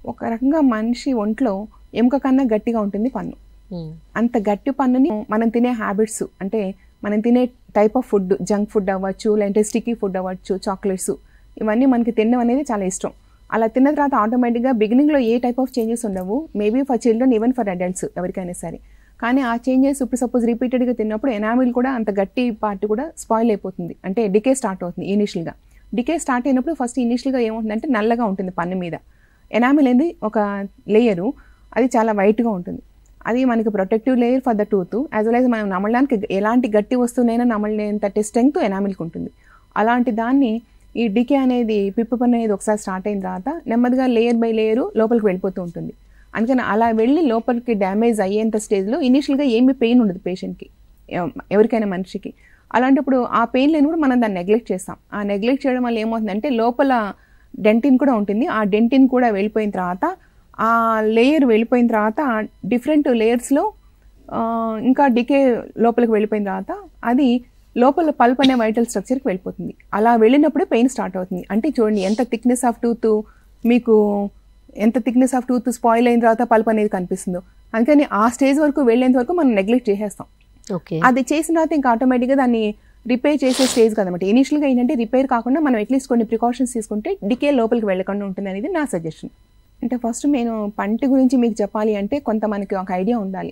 ఒక రకంగా మనిషి ఒంట్లో ఎముక కన్నా గట్టిగా ఉంటుంది పన్ను. అంత గట్టి పన్నుని మనం తినే హ్యాబిట్స్, అంటే మనం తినే type of food, junk food అవ్వచ్చు, లేదంటే స్టిక్కీ ఫుడ్ అవ్వచ్చు, చాక్లెట్స్, ఇవన్నీ మనకి తినడం అనేది చాలా ఇష్టం. అలా తిన్న తర్వాత ఆటోమేటిక్గా బిగినింగ్లో ఏ టైప్ ఆఫ్ చేంజెస్ ఉండవు, maybe for children, even for adults, ఎవరికైనా సరే. కానీ ఆ చేంజెస్ ఇప్పుడు సపోజ్ రిపీటెడ్గా తిన్నప్పుడు ఎనామిల్ కూడా, అంత గట్టి పార్ట్ కూడా స్పాయిల్ అయిపోతుంది, అంటే డికే స్టార్ట్ అవుతుంది. ఇనిషియల్గా డికే స్టార్ట్ అయినప్పుడు ఫస్ట్ ఇనిషియల్గా ఏమవుతుందంటే నల్లగా ఉంటుంది పన్ను మీద. ఎనామిల్ అనేది ఒక లేయరు, అది చాలా వైట్గా ఉంటుంది. అది మనకి protective layer for the tooth, as well as మనం నమలడానికి ఎలాంటి గట్టి వస్తువునైనా నమలనేంతటి స్ట్రెంగ్త్ ఎనామిల్కి ఉంటుంది. అలాంటి దాన్ని ఈ డికే అనేది, పిప్పు పన్ను అనేది ఒకసారి స్టార్ట్ అయిన తర్వాత నెమ్మదిగా లేయర్ బై లేయరు లోపలికి వెళ్ళిపోతూ ఉంటుంది. అందుకని అలా వెళ్ళి లోపలికి డ్యామేజ్ అయ్యేంత స్టేజ్లో ఇనిషియల్గా ఏమీ పెయిన్ ఉండదు పేషెంట్కి, ఎవరికైనా మనిషికి. అలాంటప్పుడు ఆ పెయిన్ లేని కూడా మనం దాన్ని నెగ్లెక్ట్ చేస్తాం. ఆ నెగ్లెక్ట్ చేయడం వల్ల ఏమవుతుందంటే లోపల డెంటిన్ కూడా ఉంటుంది, ఆ డెంటిన్ కూడా వెళ్ళిపోయిన తర్వాత, ఆ లేయర్ వెళ్ళిపోయిన తర్వాత డిఫరెంట్ లేయర్స్లో ఇంకా డికే లోపలికి వెళ్ళిపోయిన తర్వాత అది లోపల పల్ప్ అనే వైటల్ స్ట్రక్చర్కి వెళ్ళిపోతుంది. అలా వెళ్ళినప్పుడే పెయిన్ స్టార్ట్ అవుతుంది. అంటే చూడండి ఎంత థిక్నెస్ ఆఫ్ టూత్, మీకు ఎంత థిక్నెస్ ఆఫ్ టూత్ స్పాయిల్ అయిన తర్వాత పల్ప్ అనేది కనిపిస్తుందో. అందుకని ఆ స్టేజ్ వరకు వెళ్ళేంత వరకు మనం నెగ్లెక్ట్ చేసేస్తాం. అది చేసిన తర్వాత ఇంకా ఆటోమేటిక్గా దాన్ని రిపేర్ చేసే స్టేజ్ కదనమాట. ఇనిషియల్గా ఏంటంటే రిపేర్ కాకుండా మనం అట్లీస్ట్ కొన్ని ప్రికాషన్స్ తీసుకుంటే డికే లోపలికి వెళ్ళకుండా ఉంటుంది అనేది నా సజెషన్. అంటే ఫస్ట్ నేను పంటి గురించి మీకు చెప్పాలి అంటే కొంత మనకి ఒక ఐడియా ఉండాలి.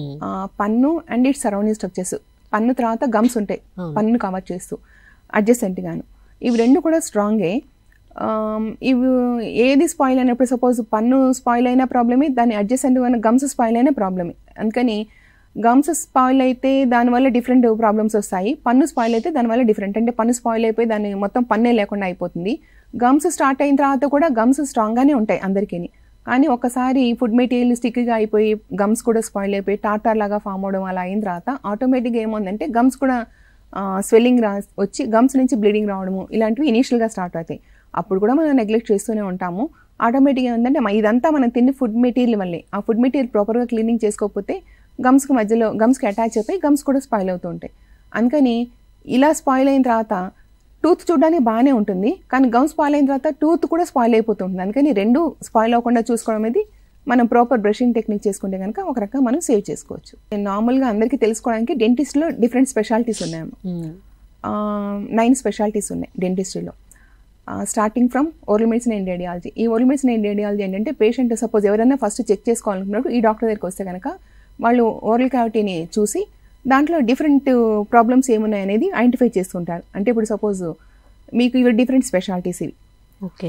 పన్ను అండ్ ఇట్స్ సరౌండింగ్ స్ట్రక్చర్స్, పన్ను తర్వాత గమ్స్ ఉంటాయి పన్ను కవర్ చేస్తూ అడ్జసెంట్గాను, ఇవి రెండు కూడా స్ట్రాంగే. ఇవి ఏది స్పాయిల్ అయినప్పుడు, సపోజ్ పన్ను స్పాయిల్ అయిన ప్రాబ్లమే, దాన్ని అడ్జసెంట్గా గమ్స్ స్పాయిల్ అయిన ప్రాబ్లమే. అందుకని గమ్స్ స్పాయిల్ అయితే దానివల్ల డిఫరెంట్ ప్రాబ్లమ్స్ వస్తాయి, పన్ను స్పాయిల్ అయితే దానివల్ల డిఫరెంట్. అంటే పన్ను స్పాయిల్ అయిపోయి దాన్ని మొత్తం పన్నే లేకుండా అయిపోతుంది. గమ్స్ స్టార్ట్ అయిన తర్వాత కూడా గమ్స్ స్ట్రాంగ్గానే ఉంటాయి అందరికీ. కానీ ఒకసారి ఫుడ్ మెటీరియల్ స్టిక్గా అయిపోయి గమ్స్ కూడా స్పాయిల్ అయిపోయి టాటార్ లాగా ఫామ్ అవడం అలా అయిన తర్వాత ఆటోమేటిక్గా ఏముందంటే గమ్స్ కూడా స్వెల్లింగ్ వచ్చి గమ్స్ నుంచి బ్లీడింగ్ రావడము ఇలాంటివి ఇనీషియల్గా స్టార్ట్ అవుతాయి. అప్పుడు కూడా మనం నెగ్లెక్ట్ చేస్తూనే ఉంటాము. ఆటోమేటిక్గా ఏంటంటే ఇదంతా మనం తిన్న ఫుడ్ మెటీరియల్ వల్లే. ఆ ఫుడ్ మెటీరియల్ ప్రాపర్గా క్లీనింగ్ చేసుకోకపోతే గమ్స్కి మధ్యలో గమ్స్కి అటాచ్ అయిపోయి గమ్స్ కూడా స్పాయిల్ అవుతూ ఉంటాయి. అందుకని ఇలా స్పాయిల్ అయిన తర్వాత టూత్ చూడడానికి బాగానే ఉంటుంది, కానీ గమ్ స్పాయిల్ అయిన తర్వాత టూత్ కూడా స్పాయిల్ అయిపోతుంటుంది. అందుకని రెండు స్పాయిల్ అవ్వకుండా చూసుకోవడం అనేది మనం ప్రాపర్ బ్రషింగ్ టెక్నిక్ చేసుకుంటే కనుక ఒక రకంగా మనం సేవ్ చేసుకోవచ్చు. నార్మల్గా అందరికీ తెలుసుకోవడానికి డెంటిస్ట్లో డిఫరెంట్ స్పెషాలిటీస్ ఉన్నాయమ్మ. 9 స్పెషాలిటీస్ ఉన్నాయి డెంటిస్ట్రీలో, starting from oral medicine and radiology. ఈ ఓరల్ మెడిసిన్ అండ్ రేడియాలజీ ఏంటంటే పేషెంట్ సపోజ్ ఎవరైనా ఫస్ట్ చెక్ చేసుకోవాలనుకున్నప్పుడు ఈ డాక్టర్ దగ్గరికి వస్తే కనుక వాళ్ళు ఓరల్ క్యావిటీని చూసి దాంట్లో డిఫరెంట్ ప్రాబ్లమ్స్ ఏమున్నాయి అనేది ఐడెంటిఫై చేస్తుంటారు. అంటే ఇప్పుడు సపోజ్ మీకు ఇవి డిఫరెంట్ స్పెషాలిటీస్ ఇవి. ఓకే,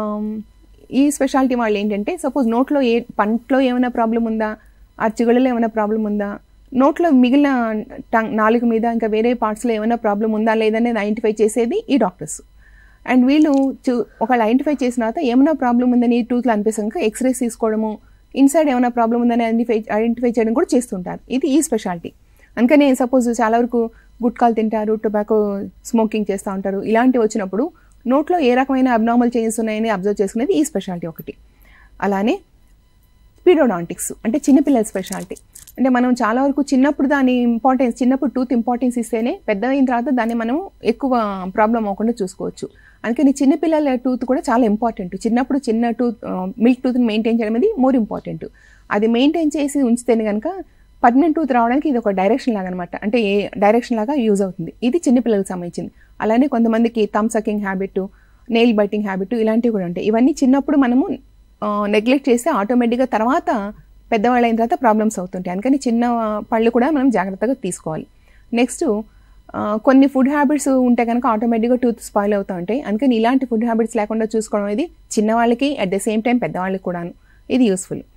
ఈ స్పెషాలిటీ వాళ్ళు ఏంటంటే సపోజ్ నోట్లో పంట్లో ఏమైనా ప్రాబ్లం ఉందా, ఆ చిగుళ్ళలో ఏమైనా ప్రాబ్లం ఉందా, నోట్లో మిగిలిన నాలుగు మీద ఇంకా వేరే పార్ట్స్లో ఏమైనా ప్రాబ్లం ఉందా లేదనేది ఐడెంటిఫై చేసేది ఈ డాక్టర్స్. అండ్ వీళ్ళు ఒకళ్ళు ఐడెంటిఫై చేసిన తర్వాత ఏమైనా ప్రాబ్లం ఉందని టూత్లో అనిపిస్తాక ఎక్స్రేస్ తీసుకోవడము, ఇన్సైడ్ ఏమైనా ప్రాబ్లం ఉందని ఐడెంటిఫై చేయడం కూడా చేస్తుంటారు. ఇది ఈ స్పెషాలిటీ. అందుకని సపోజ్ చాలా వరకు గుట్కాలు తింటారు, టొబాకో స్మోకింగ్ చేస్తూ ఉంటారు. ఇలాంటివి వచ్చినప్పుడు నోట్లో ఏ రకమైన అబ్నార్మల్ చేంజెస్ ఉన్నాయని అబ్జర్వ్ చేసుకునేది ఈ స్పెషాలిటీ ఒకటి. అలానే పీడోడాంటిక్స్ అంటే చిన్నపిల్లల స్పెషాలిటీ. అంటే మనం చాలా వరకు చిన్నప్పుడు దాని ఇంపార్టెన్స్, చిన్నప్పుడు టూత్ ఇంపార్టెన్స్ ఇస్తేనే పెద్ద అయిన తర్వాత దాన్ని మనం ఎక్కువ ప్రాబ్లం అవ్వకుండా చూసుకోవచ్చు. అందుకని చిన్నపిల్లల టూత్ కూడా చాలా ఇంపార్టెంట్. చిన్నప్పుడు చిన్న టూత్ మిల్క్ టూత్ని మెయింటైన్ చేయడం అనేది మోర్ ఇంపార్టెంట్. అది మెయింటైన్ చేసి ఉంచితేనే కనుక పర్మనెంట్ టూత్ రావడానికి ఇది ఒక డైరెక్షన్ లాగా అనమాట, అంటే ఏ డైరెక్షన్ లాగా యూజ్ అవుతుంది. ఇది చిన్నపిల్లలకు సంబంధించింది. అలానే కొంతమందికి thumb sucking habit, nail biting habit ఇలాంటివి కూడా ఉంటాయి. ఇవన్నీ చిన్నప్పుడు మనము నెగ్లెక్ట్ చేస్తే ఆటోమేటిక్గా తర్వాత పెద్దవాళ్ళు అయిన తర్వాత ప్రాబ్లమ్స్ అవుతుంటాయి. అందుకని చిన్న పళ్ళు కూడా మనం జాగ్రత్తగా తీసుకోవాలి. నెక్స్ట్ కొన్ని ఫుడ్ హ్యాబిట్స్ ఉంటే కనుక ఆటోమేటిక్గా టూత్ స్పాయిల్ అవుతూ ఉంటాయి. అందుకని ఇలాంటి ఫుడ్ హ్యాబిట్స్ లేకుండా చూసుకోవడం అనేది చిన్నవాళ్ళకి అట్ ద సేమ్ టైం పెద్దవాళ్ళకి కూడాను ఇది యూస్ఫుల్.